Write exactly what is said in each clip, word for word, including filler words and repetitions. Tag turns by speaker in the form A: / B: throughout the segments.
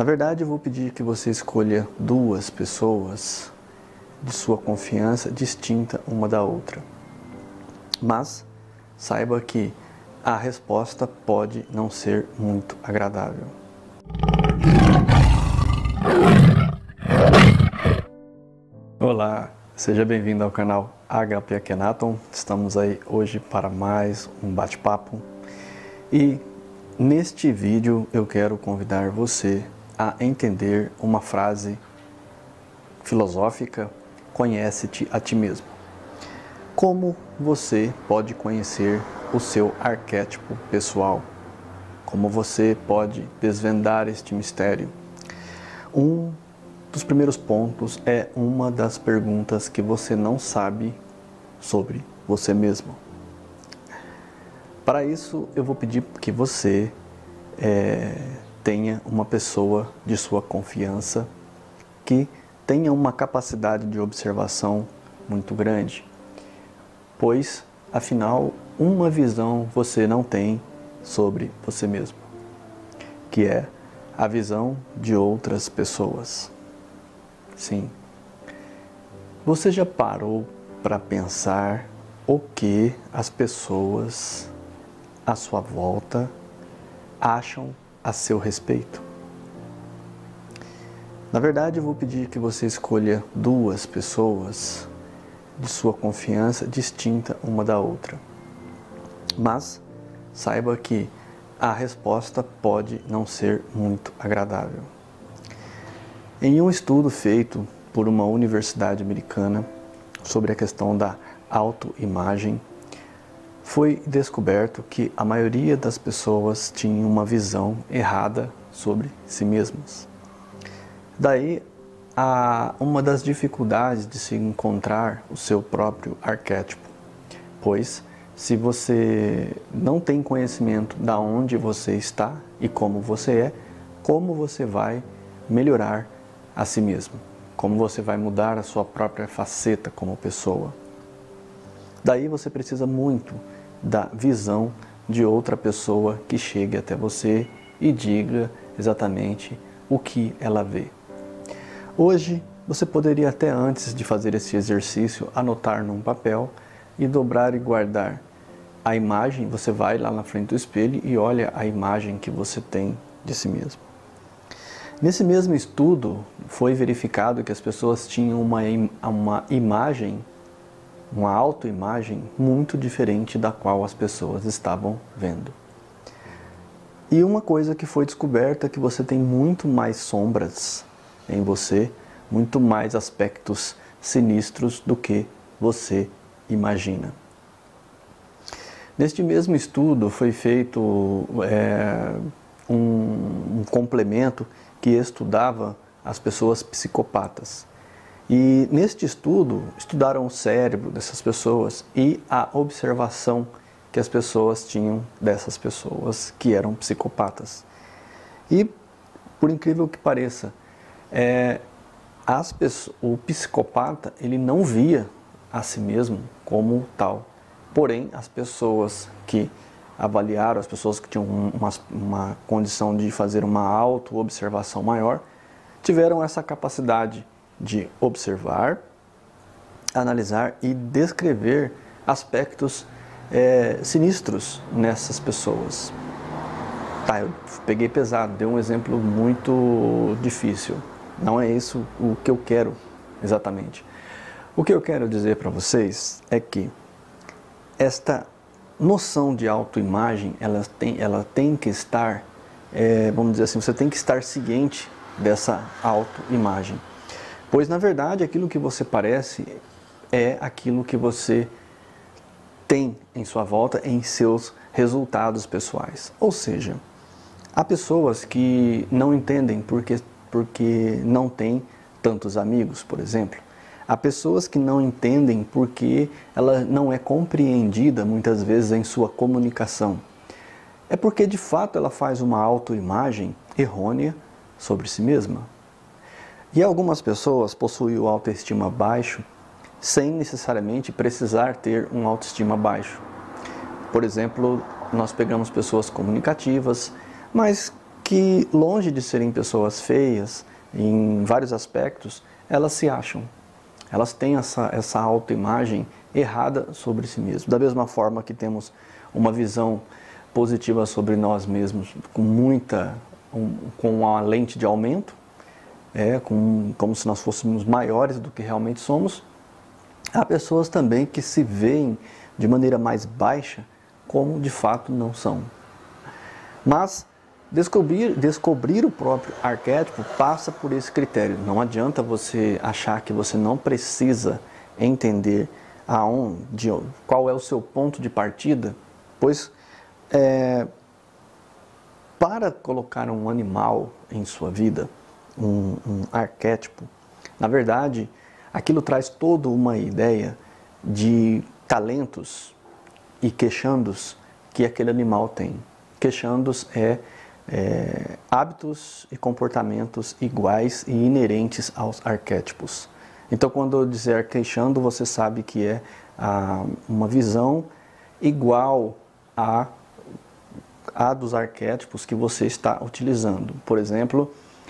A: Na verdade, eu vou pedir que você escolha duas pessoas de sua confiança distinta uma da outra. Mas saiba que a resposta pode não ser muito agradável. Olá, seja bem-vindo ao canal H P Akhenaton. Estamos aí hoje para mais um bate-papo. E neste vídeo eu quero convidar você a entender uma frase filosófica: conhece-te a ti mesmo. Como você pode conhecer o seu arquétipo pessoal? Como você pode desvendar este mistério? Um dos primeiros pontos é uma das perguntas que você não sabe sobre você mesmo. Para isso, eu vou pedir que você é, tenha uma pessoa de sua confiança que tenha uma capacidade de observação muito grande, pois, afinal, uma visão você não tem sobre você mesmo, que é a visão de outras pessoas. Sim. Você já parou para pensar o que as pessoas à sua volta acham a seu respeito? Na verdade, eu vou pedir que você escolha duas pessoas de sua confiança distinta uma da outra. Mas saiba que a resposta pode não ser muito agradável. Em um estudo feito por uma universidade americana sobre a questão da autoimagem, foi descoberto que a maioria das pessoas tinha uma visão errada sobre si mesmas. Daí, a uma das dificuldades de se encontrar o seu próprio arquétipo, pois se você não tem conhecimento de onde você está e como você é, como você vai melhorar a si mesmo? Como você vai mudar a sua própria faceta como pessoa? Daí você precisa muito da visão de outra pessoa que chegue até você e diga exatamente o que ela vê. Hoje, você poderia até antes de fazer esse exercício anotar num papel e dobrar e guardar a imagem. Você vai lá na frente do espelho e olha a imagem que você tem de si mesmo. Nesse mesmo estudo, foi verificado que as pessoas tinham uma, uma imagem, uma autoimagem muito diferente da qual as pessoas estavam vendo. E uma coisa que foi descoberta é que você tem muito mais sombras em você, muito mais aspectos sinistros do que você imagina. Neste mesmo estudo foi feito é, um, um complemento que estudava as pessoas psicopatas. E neste estudo, estudaram o cérebro dessas pessoas e a observação que as pessoas tinham dessas pessoas que eram psicopatas. E, por incrível que pareça, é, as pessoas, o psicopata ele não via a si mesmo como tal. Porém, as pessoas que avaliaram, as pessoas que tinham uma, uma condição de fazer uma auto-observação maior, tiveram essa capacidade de observar, analisar e descrever aspectos é, sinistros nessas pessoas. Tá, eu peguei pesado, dei um exemplo muito difícil. Não é isso o que eu quero exatamente. O que eu quero dizer para vocês é que esta noção de autoimagem, ela tem, ela tem que estar, é, vamos dizer assim, você tem que estar ciente dessa autoimagem. Pois, na verdade, aquilo que você parece é aquilo que você tem em sua volta, em seus resultados pessoais. Ou seja, há pessoas que não entendem porque, porque não têm tantos amigos, por exemplo. Há pessoas que não entendem porque ela não é compreendida muitas vezes em sua comunicação. É porque de fato ela faz uma autoimagem errônea sobre si mesma. E algumas pessoas possuem o autoestima baixo sem necessariamente precisar ter um autoestima baixo. Por exemplo, nós pegamos pessoas comunicativas, mas que, longe de serem pessoas feias, em vários aspectos, elas se acham. Elas têm essa, essa autoimagem errada sobre si mesmas. Da mesma forma que temos uma visão positiva sobre nós mesmos, com muita, um, com uma lente de aumento, é, com, como se nós fôssemos maiores do que realmente somos, há pessoas também que se veem de maneira mais baixa, como de fato não são. Mas descobrir, descobrir o próprio arquétipo passa por esse critério. Não adianta você achar que você não precisa entender aonde, qual é o seu ponto de partida, pois é, para colocar um animal em sua vida, um, um arquétipo, na verdade, aquilo traz toda uma ideia de talentos e queixandos que aquele animal tem. Queixandos é, é hábitos e comportamentos iguais e inerentes aos arquétipos. Então, quando eu dizer queixando, você sabe que é ah, uma visão igual a, a dos arquétipos que você está utilizando. Por exemplo,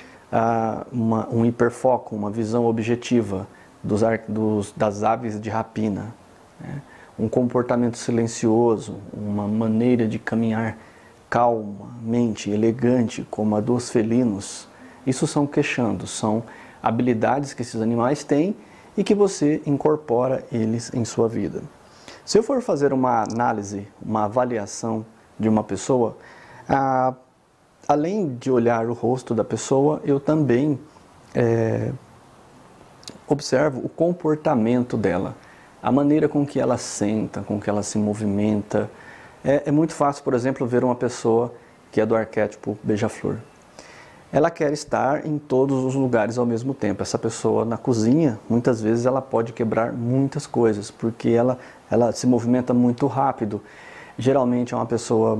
A: ah, uma, um hiperfoco, uma visão objetiva dos, dos, das aves de rapina, né? Um comportamento silencioso, uma maneira de caminhar calmamente, elegante, como a dos felinos. Isso são queixandos, são habilidades que esses animais têm e que você incorpora eles em sua vida. Se eu for fazer uma análise, uma avaliação de uma pessoa, ah, além de olhar o rosto da pessoa, eu também é, observo o comportamento dela, a maneira com que ela senta, com que ela se movimenta. É, é muito fácil, por exemplo, ver uma pessoa que é do arquétipo beija-flor. Ela quer estar em todos os lugares ao mesmo tempo. Essa pessoa na cozinha, muitas vezes ela pode quebrar muitas coisas, porque ela, ela se movimenta muito rápido. Geralmente é uma pessoa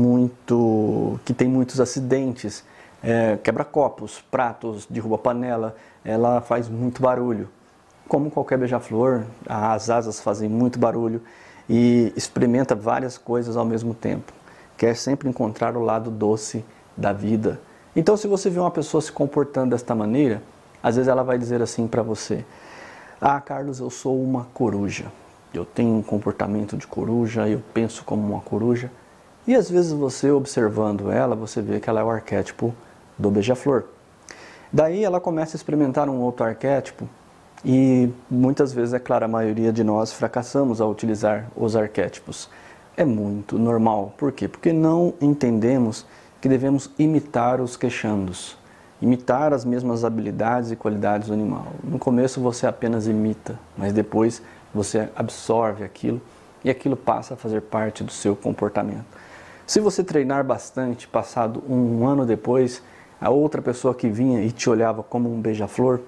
A: muito que tem muitos acidentes, é, quebra copos, pratos, derruba panela, ela faz muito barulho. Como qualquer beija-flor, as asas fazem muito barulho e experimenta várias coisas ao mesmo tempo. Quer sempre encontrar o lado doce da vida. Então, se você vê uma pessoa se comportando desta maneira, às vezes ela vai dizer assim para você: ah, Carlos, eu sou uma coruja. Eu tenho um comportamento de coruja, eu penso como uma coruja. E às vezes você, observando ela, você vê que ela é o arquétipo do beija-flor. Daí ela começa a experimentar um outro arquétipo e muitas vezes, é claro, a maioria de nós fracassamos ao utilizar os arquétipos. É muito normal. Por quê? Porque não entendemos que devemos imitar os queixandos, imitar as mesmas habilidades e qualidades do animal. No começo você apenas imita, mas depois você absorve aquilo e aquilo passa a fazer parte do seu comportamento. Se você treinar bastante, passado um ano depois, a outra pessoa que vinha e te olhava como um beija-flor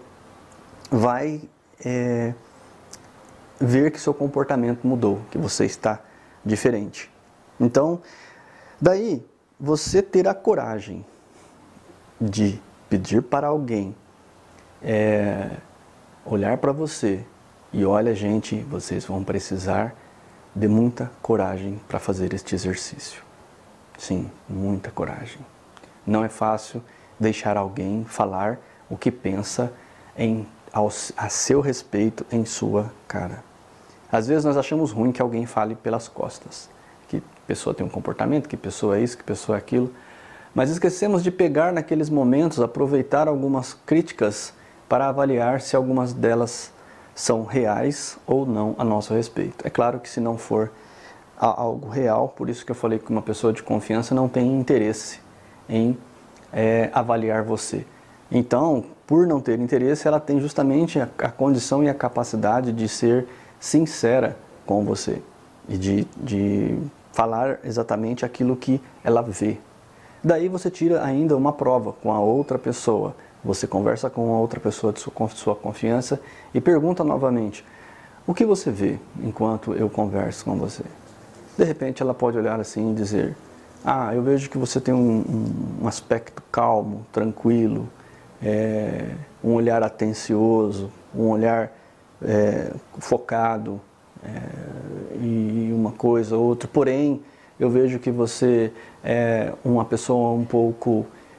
A: vai é, ver que seu comportamento mudou, que você está diferente. Então, daí você ter a coragem de pedir para alguém é, olhar para você e olha, gente, vocês vão precisar de muita coragem para fazer este exercício. Sim, muita coragem. Não é fácil deixar alguém falar o que pensa em, ao, a seu respeito em sua cara. Às vezes nós achamos ruim que alguém fale pelas costas, que pessoa tem um comportamento, que pessoa é isso, que pessoa é aquilo, mas esquecemos de pegar naqueles momentos, aproveitar algumas críticas para avaliar se algumas delas são reais ou não a nosso respeito. É claro que se não for algo real, por isso que eu falei que uma pessoa de confiança não tem interesse em é, avaliar você. Então, por não ter interesse, ela tem justamente a, a condição e a capacidade de ser sincera com você e de, de falar exatamente aquilo que ela vê. Daí você tira ainda uma prova com a outra pessoa. Você conversa com a outra pessoa de sua, sua confiança e pergunta novamente: o que você vê enquanto eu converso com você? De repente ela pode olhar assim e dizer: ah, eu vejo que você tem um, um, um aspecto calmo, tranquilo, é, um olhar atencioso, um olhar é, focado é, e uma coisa ou outra. Porém, eu vejo que você é uma pessoa um pouco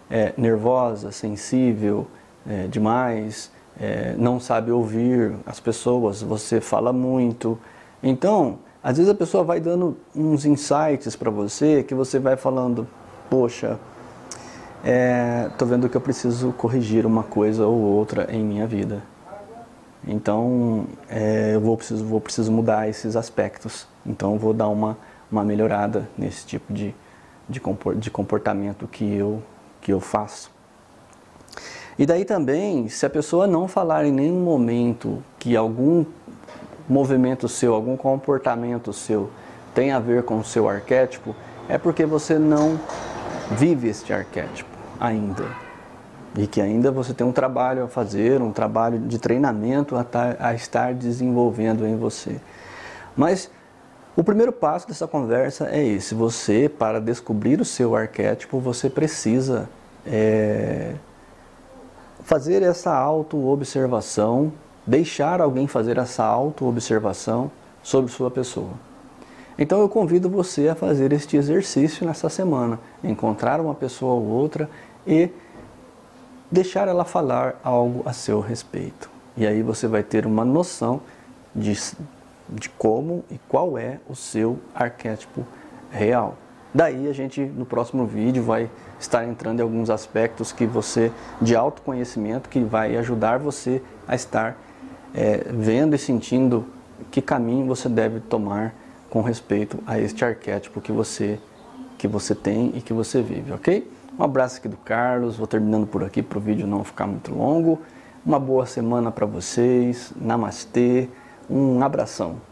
A: é, nervosa, sensível, é, demais, é, não sabe ouvir as pessoas, você fala muito. Então, às vezes a pessoa vai dando uns insights para você que você vai falando, poxa, é, tô vendo que eu preciso corrigir uma coisa ou outra em minha vida. Então, é, eu vou preciso, vou preciso mudar esses aspectos. Então, eu vou dar uma, uma melhorada nesse tipo de, de, de comportamento que eu, que eu faço. E daí também, se a pessoa não falar em nenhum momento que algum movimento seu, algum comportamento seu tem a ver com o seu arquétipo, é porque você não vive este arquétipo ainda. E que ainda você tem um trabalho a fazer, um trabalho de treinamento a, tar, a estar desenvolvendo em você. Mas o primeiro passo dessa conversa é esse. Você, para descobrir o seu arquétipo, você precisa é, fazer essa auto-observação, deixar alguém fazer essa auto-observação sobre sua pessoa. Então eu convido você a fazer este exercício nessa semana, encontrar uma pessoa ou outra e deixar ela falar algo a seu respeito. E aí você vai ter uma noção de, de como e qual é o seu arquétipo real. Daí a gente, no próximo vídeo, vai estar entrando em alguns aspectos que você, de autoconhecimento, que vai ajudar você a estar é, vendo e sentindo que caminho você deve tomar com respeito a este arquétipo que você, que você tem e que você vive, ok? Um abraço aqui do Carlos, vou terminando por aqui para o vídeo não ficar muito longo. Uma boa semana para vocês, namastê, um abração.